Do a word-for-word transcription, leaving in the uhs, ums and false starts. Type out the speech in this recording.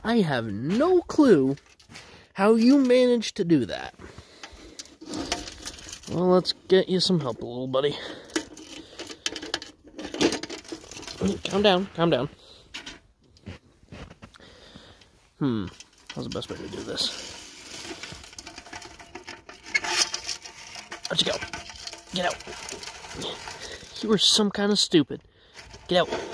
I have no clue how you managed to do that. Well, let's get you some help, little buddy. Calm down, calm down. Hmm, how's the best way to do this? Where'd you go? Get out. You were some kind of stupid. Get out.